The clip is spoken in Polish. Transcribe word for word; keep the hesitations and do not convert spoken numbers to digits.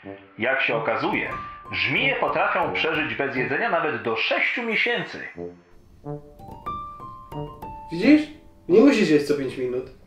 Jak się okazuje, żmije potrafią przeżyć bez jedzenia nawet do sześciu miesięcy. Widzisz? Nie musisz jeść co pięć minut.